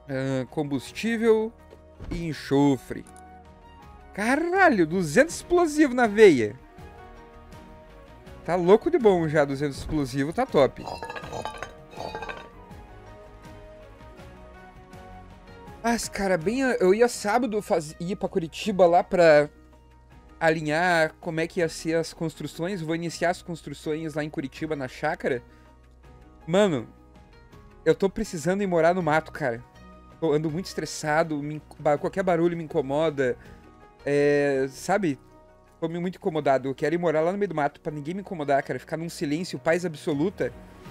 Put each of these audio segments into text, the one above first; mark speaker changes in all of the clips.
Speaker 1: Combustível e enxofre. Caralho, 200 explosivo na veia. Tá louco de bom já, 200 explosivo, tá top. Mas, cara, eu ia sábado ir pra Curitiba lá pra alinhar como é que ia ser as construções. Vou iniciar as construções lá em Curitiba, na chácara. Mano, eu tô precisando ir morar no mato, cara. Eu ando muito estressado, qualquer barulho me incomoda. Sabe? Tô muito incomodado. Eu quero ir morar lá no meio do mato pra ninguém me incomodar, cara. Ficar num silêncio, paz absoluta.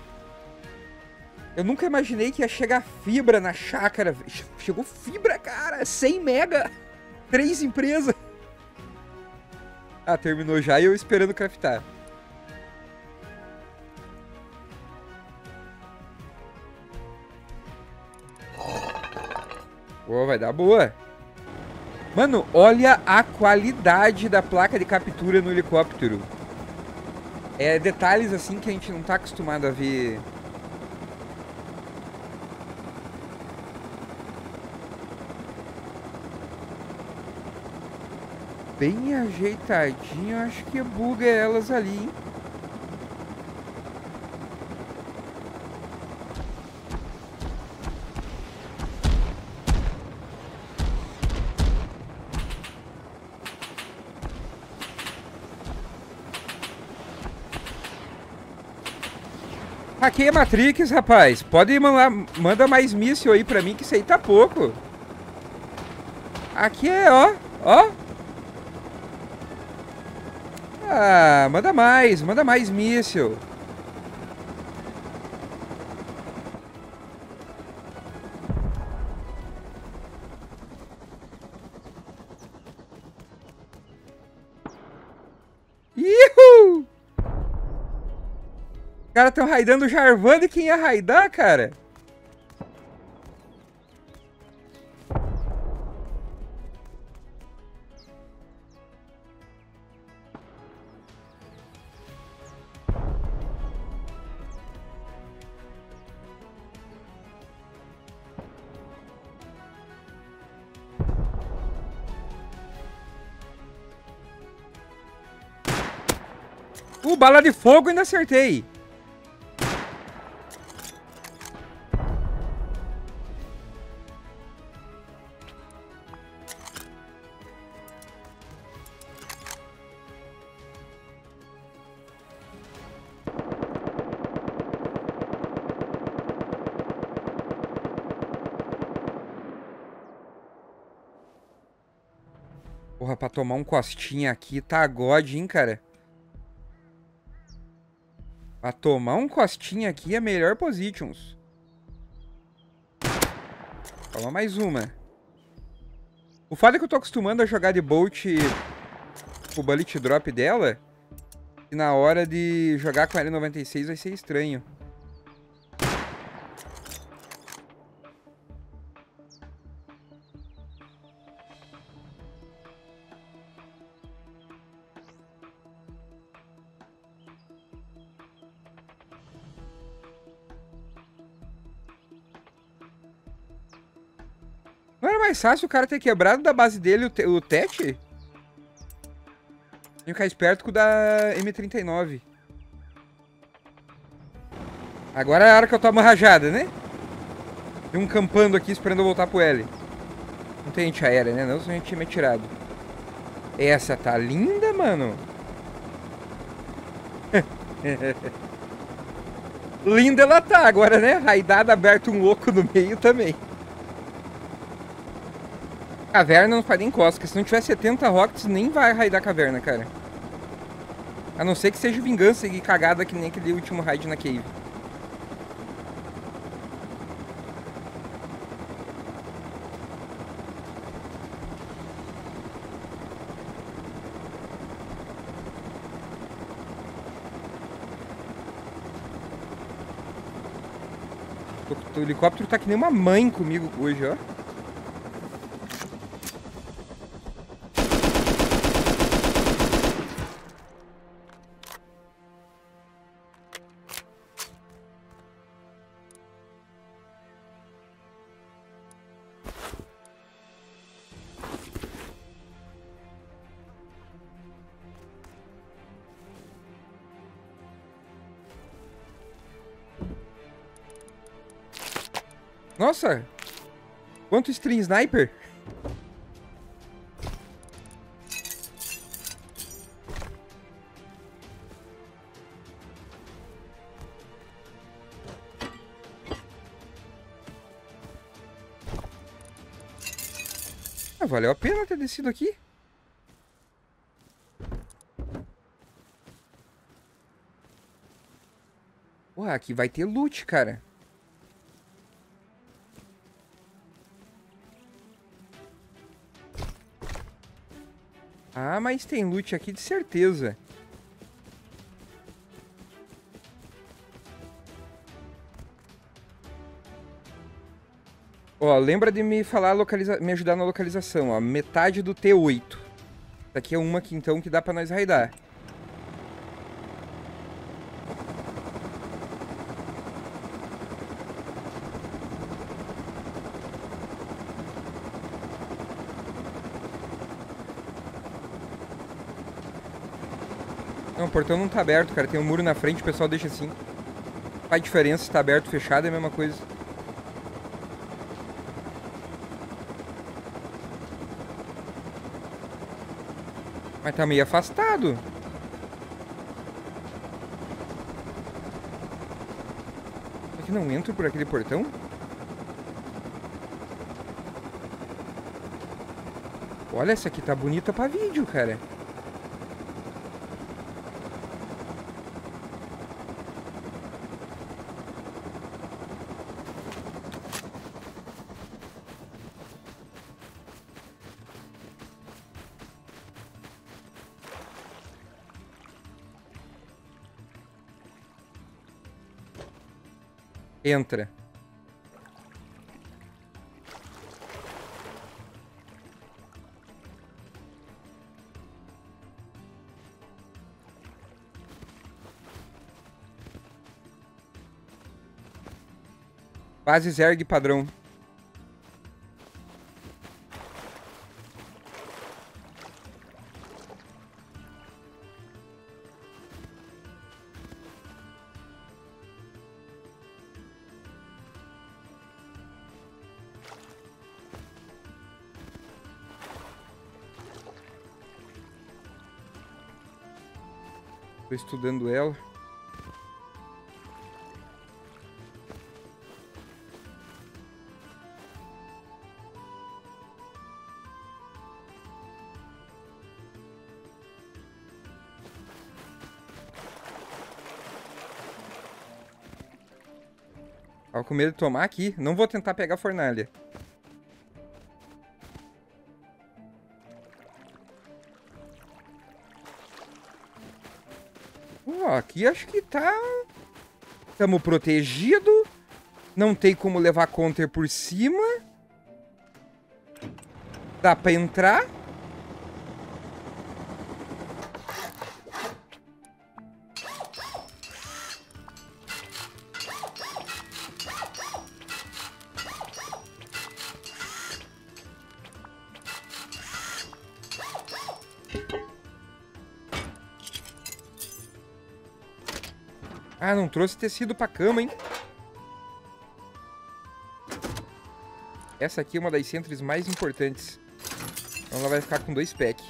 Speaker 1: Eu nunca imaginei que ia chegar fibra na chácara. Chegou fibra, cara. 100 mega. 3 empresas. Ah, terminou já e eu esperando craftar. Pô, vai dar boa. Mano, olha a qualidade da placa de captura no helicóptero. É detalhes assim que a gente não tá acostumado a ver. Bem ajeitadinho, acho que buga elas ali, hein? Hackei a Matrix, rapaz. Pode mandar, manda mais míssil aí pra mim, que isso aí tá pouco. Aqui é, ó. Ah, manda mais míssil. Ihu! Os caras tão raidando o Jarvan, e quem ia raidar, cara? Bala de fogo ainda acertei. Porra, pra tomar um costinha aqui tá God, hein, cara? Pra tomar um costinha aqui é melhor positions. Toma mais uma. O fato é que eu tô acostumando a jogar de Bolt o bullet drop dela. E na hora de jogar com a L96 vai ser estranho. Não era mais fácil o cara ter quebrado da base dele o Tete? Tem que ficar esperto com o da M39. Agora é a hora que eu tomo a rajada, né? Tem um campando aqui esperando eu voltar pro L. Não tem antiaérea, né? Não, senão a gente tinha me atirado. Essa tá linda, mano. Linda ela tá. Agora, né? Raidada, aberto um louco no meio também. Caverna não faz nem cosca. Se não tiver 70 rockets, nem vai raidar a caverna, cara. A não ser que seja vingança e cagada que nem aquele último raid na cave. O helicóptero tá que nem uma mãe comigo hoje, ó. Nossa! Quanto Stream Sniper? Ah, valeu a pena ter descido aqui. Porra, aqui vai ter loot, cara. Ah, mas tem loot aqui de certeza. Ó, lembra de me falar, me ajudar na localização, ó. Metade do T8. Essa aqui é uma aqui, então, que dá pra nós raidar. Não, o portão não tá aberto, cara. Tem um muro na frente, o pessoal deixa assim. Não faz diferença se tá aberto ou fechado, é a mesma coisa. Mas tá meio afastado. Será que não entro por aquele portão? Olha, essa aqui tá bonita pra vídeo, cara. Entra. Base Zerg padrão. Tô estudando ela. Tava com medo de tomar aqui. Não vou tentar pegar a fornalha. Ó, aqui acho que tá... Tamo protegido. Não tem como levar counter por cima. Dá pra entrar. Ah, não trouxe tecido pra cama, hein? Essa aqui é uma das sentries mais importantes. Então ela vai ficar com 2 packs.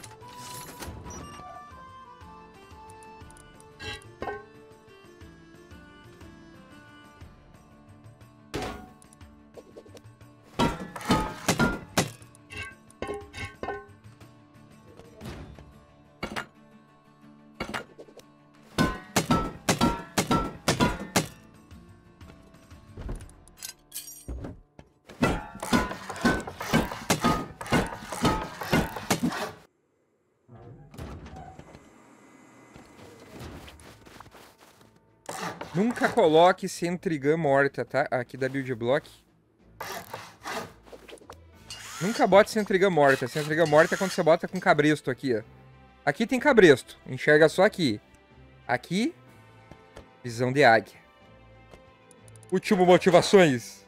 Speaker 1: Nunca coloque Sentrygun morta, tá? Aqui da Build Block. Nunca bote Sentrygun morta. Sentrygun morta é quando você bota com cabresto aqui, ó. Aqui tem cabresto. Enxerga só aqui. Aqui, visão de águia. Último motivações.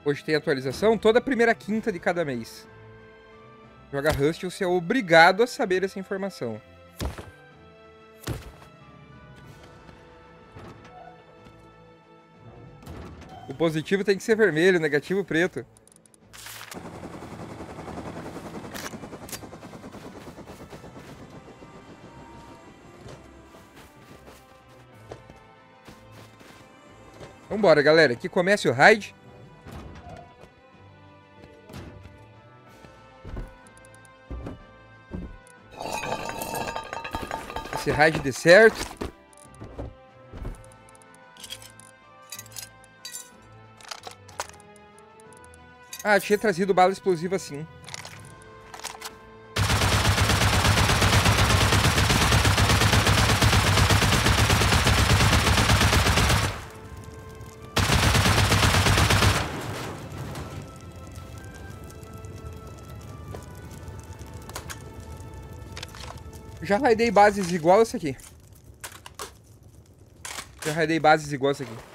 Speaker 1: Hoje tem atualização toda a primeira quinta de cada mês. Joga Rust, você é obrigado a saber essa informação. O positivo tem que ser vermelho, o negativo preto. Vambora, galera. Que comece o raid. Esse raid dê certo. Ah, tinha trazido bala explosiva assim. Já raidei bases igual essa aqui. Já raidei bases igual essa aqui.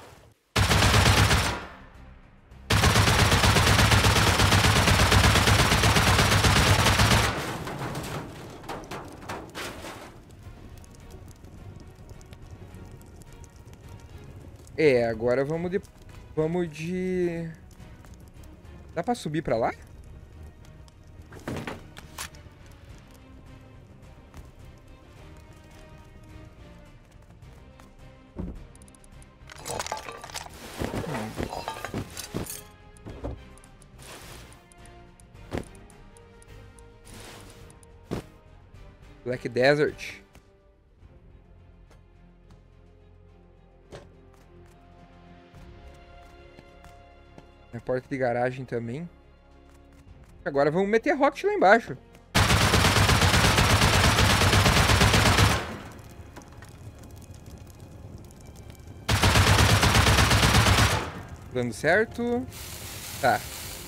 Speaker 1: É, agora vamos de... Vamos de... Dá pra subir pra lá? Black Desert. A porta de garagem também. Agora vamos meter rocket lá embaixo. Dando certo. Tá.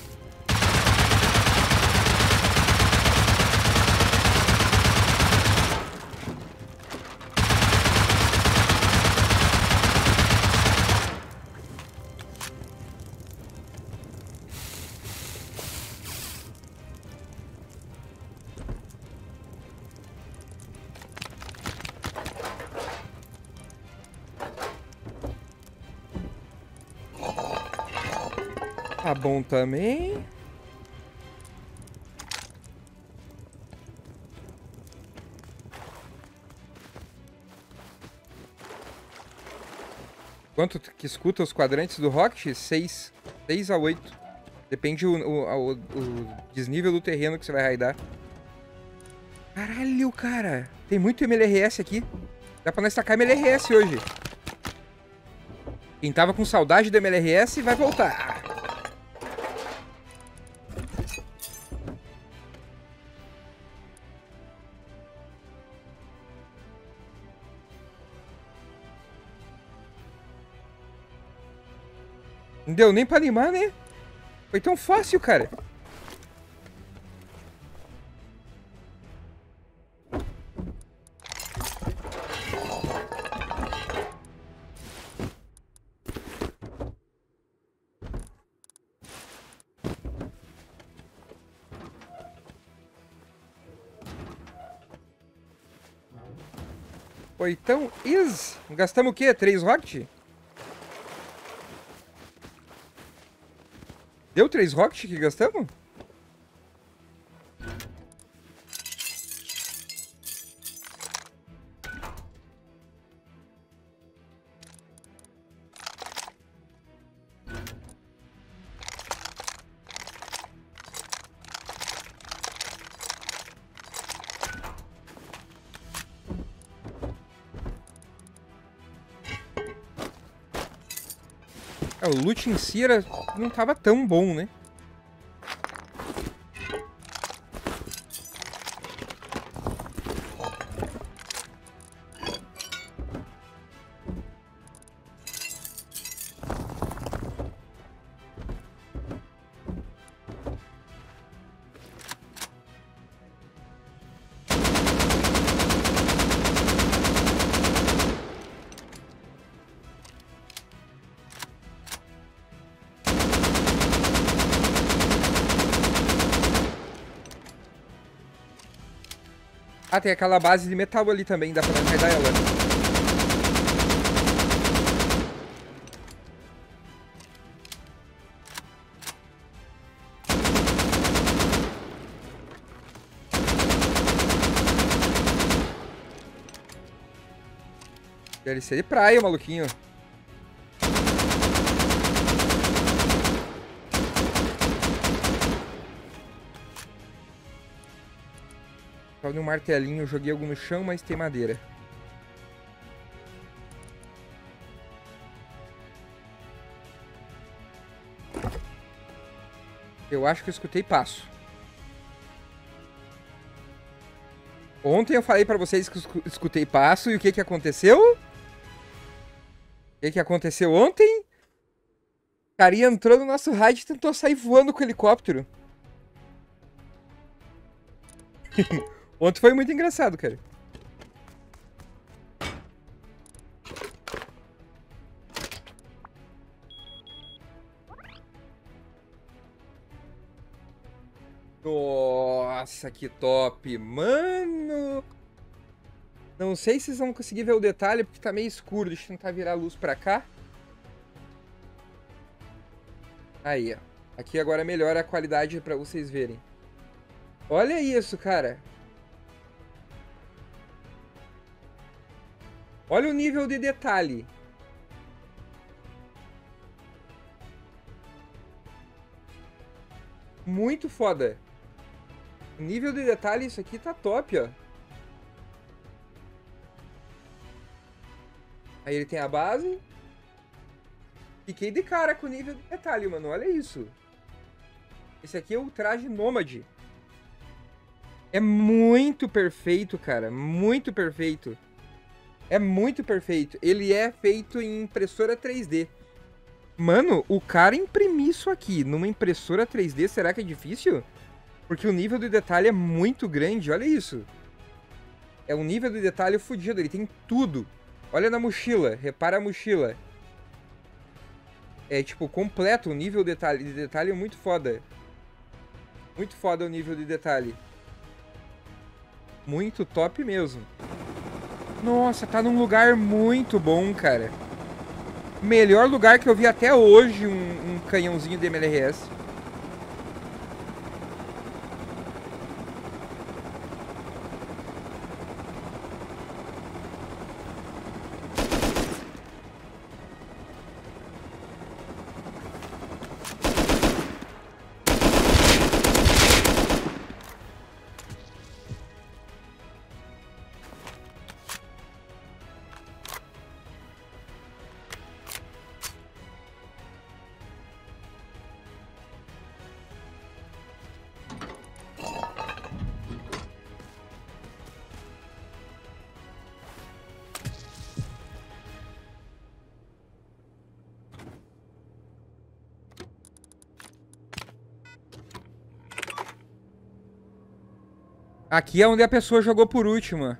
Speaker 1: Tá bom também. Quanto que escuta os quadrantes do Rocket? 6. 6 a 8. Depende o desnível do terreno que você vai raidar. Caralho, cara. Tem muito MLRS aqui. Dá pra nós tacar MLRS hoje. Quem tava com saudade do MLRS vai voltar. Não deu nem pra animar, né? Foi tão fácil, cara. Foi tão easy. Gastamos o quê? 3 rocket? Deu 3 rocket que gastamos? É, o loot em si não tava tão bom, né? Ah, tem aquela base de metal ali também, dá pra guardar ela. DLC de praia, maluquinho. Só de um martelinho, joguei algo no chão, mas tem madeira. Eu acho que eu escutei passo. Ontem eu falei pra vocês que eu escutei passo e o que que aconteceu? O que que aconteceu ontem? O carinha entrou no nosso raid e tentou sair voando com o helicóptero. Ontem foi muito engraçado, cara. Nossa, que top, mano! Não sei se vocês vão conseguir ver o detalhe, porque tá meio escuro. Deixa eu tentar virar a luz pra cá. Aí, ó. Aqui agora melhora a qualidade pra vocês verem. Olha isso, cara. Olha o nível de detalhe. Muito foda. O nível de detalhe, isso aqui tá top, ó. Aí ele tem a base. Fiquei de cara com o nível de detalhe, mano. Olha isso. Esse aqui é o traje nômade. É muito perfeito, cara. Muito perfeito. É muito perfeito. Ele é feito em impressora 3D. Mano, o cara imprimir isso aqui numa impressora 3D, será que é difícil? Porque o nível de detalhe é muito grande, olha isso. É um nível de detalhe fodido, ele tem tudo. Olha na mochila, repara a mochila. É tipo completo o nível de detalhe é muito foda. Muito foda o nível de detalhe. Muito top mesmo. Nossa, tá num lugar muito bom, cara. Melhor lugar que eu vi até hoje um canhãozinho de MLRS. Aqui é onde a pessoa jogou por última.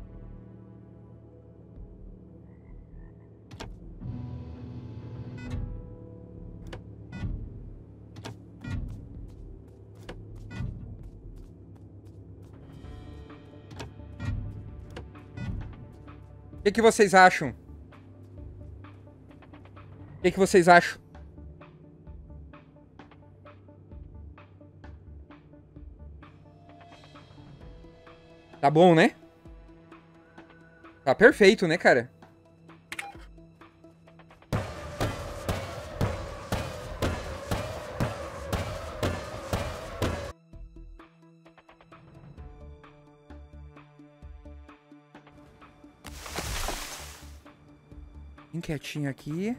Speaker 1: O que que vocês acham? O que que vocês acham? Tá bom, né? Tá perfeito, né, cara? Bem quietinho aqui.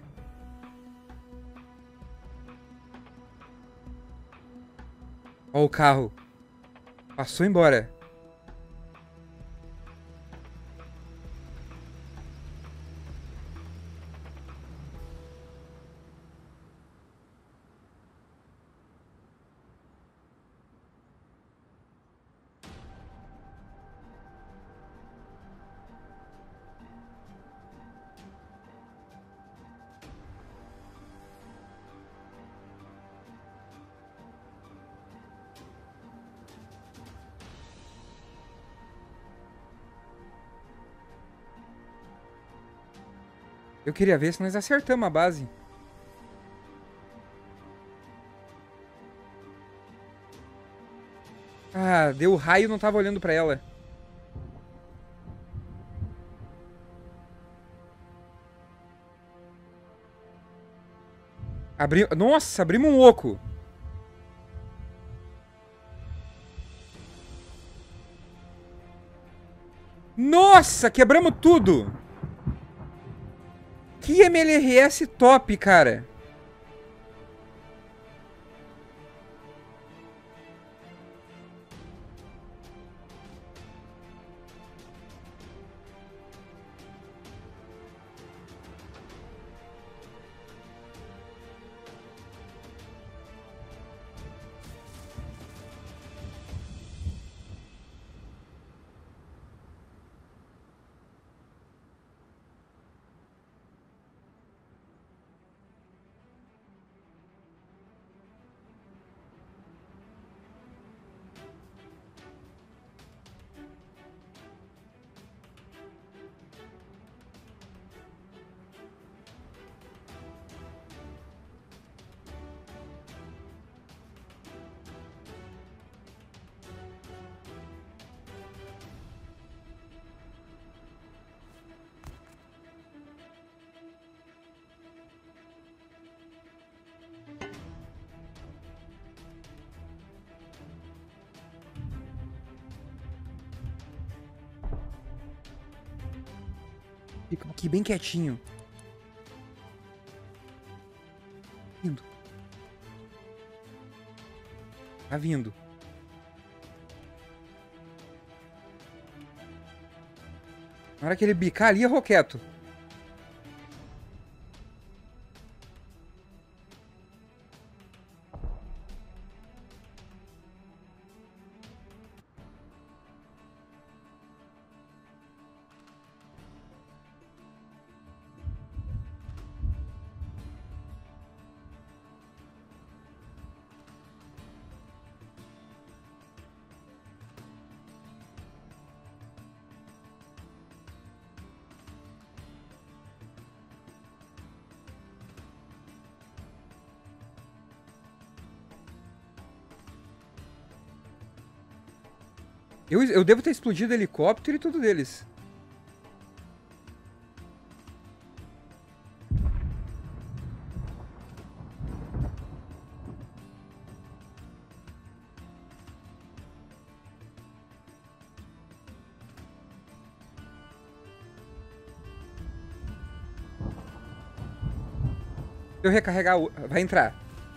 Speaker 1: Ó o carro. Passou embora. Eu queria ver se nós acertamos a base. Ah, deu raio e não tava olhando pra ela. Nossa, abrimos um oco. Nossa, quebramos tudo. Que MLRS top, cara. Fica aqui bem quietinho. Vindo. Tá vindo. Na hora que ele bicar ali, errou quieto. Eu devo ter explodido o helicóptero e tudo deles. Se eu recarregar, vai entrar.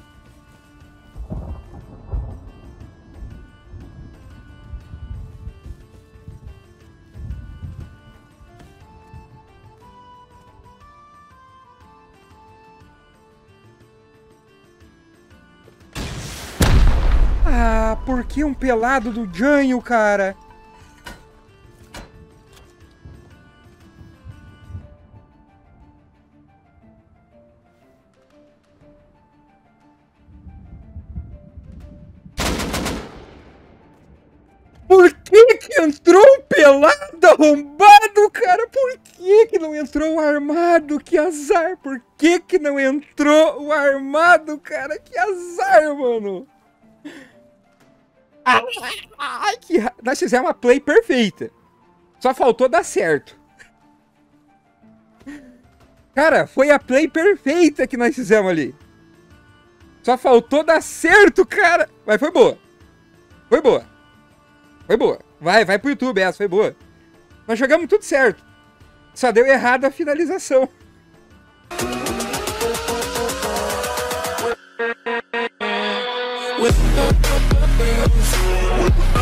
Speaker 1: Ah, por que um pelado do Janho, cara? Por que entrou um pelado arrombado, cara? Por que não entrou o armado? Que azar! Por que não entrou o armado, cara? Que azar, mano! Ai, nós fizemos uma play perfeita. Só faltou dar certo. Cara, foi a play perfeita que nós fizemos ali. Só faltou dar certo, cara. Mas foi boa. Foi boa. Foi boa. Vai pro YouTube essa, foi boa. Nós jogamos tudo certo. Só deu errado a finalização. With